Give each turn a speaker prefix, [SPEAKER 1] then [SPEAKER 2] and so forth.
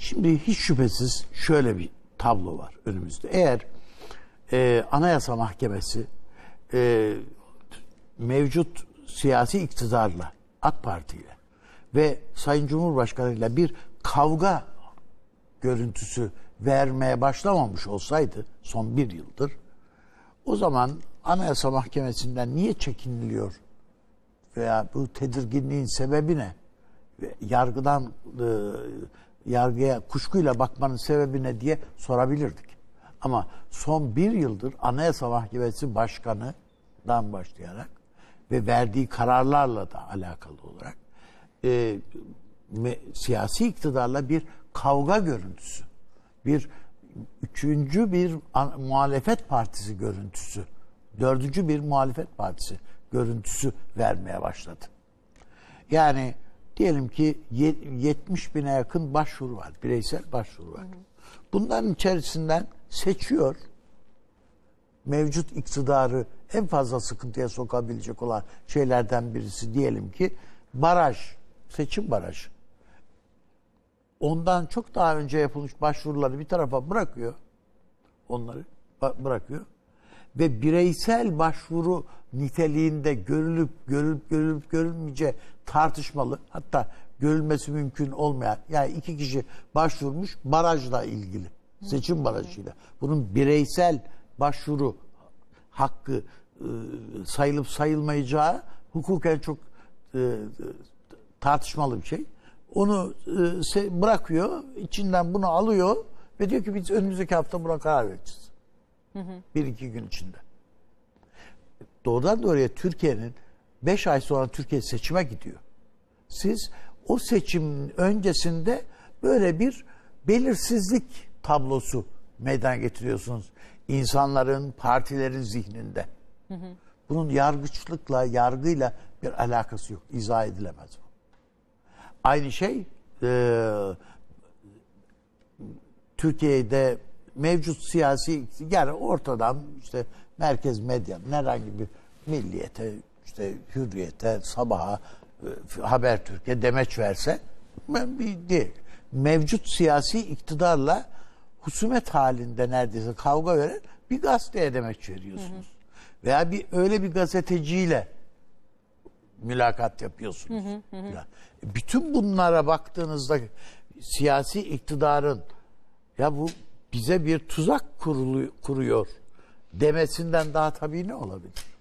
[SPEAKER 1] Şimdi hiç şüphesiz şöyle bir tablo var önümüzde. Eğer Anayasa Mahkemesi mevcut siyasi iktidarla, AK Parti ile ve Sayın Cumhurbaşkanı ile bir kavga görüntüsü vermeye başlamamış olsaydı son bir yıldır, o zaman Anayasa Mahkemesi'nden niye çekiniliyor veya bu tedirginliğin sebebi ne? Yargıya kuşkuyla bakmanın sebebi ne diye sorabilirdik. Ama son bir yıldır Anayasa Mahkemesi Başkanı'dan başlayarak ve verdiği kararlarla da alakalı olarak siyasi iktidarla bir kavga görüntüsü, üçüncü bir muhalefet partisi görüntüsü, dördüncü bir muhalefet partisi görüntüsü vermeye başladı. Yani diyelim ki 70 bine yakın başvuru var, bireysel başvuru var. Bunların içerisinden seçiyor, mevcut iktidarı en fazla sıkıntıya sokabilecek olan şeylerden birisi diyelim ki baraj, seçim barajı. Ondan çok daha önce yapılmış başvuruları bir tarafa bırakıyor. Onları bırakıyor. Ve bireysel başvuru niteliğinde görülüp görülmeyeceği tartışmalı, hatta görülmesi mümkün olmayan, yani 2 kişi başvurmuş barajla ilgili, seçim barajıyla. Bunun bireysel başvuru hakkı sayılıp sayılmayacağı hukuken çok tartışmalı bir şey. Onu bırakıyor, içinden bunu alıyor ve diyor ki biz önümüzdeki hafta buna karar vereceğiz. 1-2 gün içinde. Doğrudan doğruya Türkiye'nin 5 ay sonra Türkiye seçime gidiyor. Siz o seçimin öncesinde böyle bir belirsizlik tablosu meydana getiriyorsunuz. İnsanların, partilerin zihninde. Bunun yargıçlıkla, yargıyla bir alakası yok. İzah edilemez bu. Aynı şey Türkiye'de mevcut siyasi, yani ortadan işte merkez medyanın herhangi bir Milliyet'e, işte Hürriyet'e, Sabah'a, Habertürk'e demeç verse bir değil. Mevcut siyasi iktidarla husumet halinde neredeyse kavga veren bir gazeteye demeç veriyorsunuz. Veya öyle bir gazeteciyle mülakat yapıyorsunuz. Bütün bunlara baktığınızda siyasi iktidarın ya bu bize bir tuzak kuruyor demesinden daha tabii ne olabilir?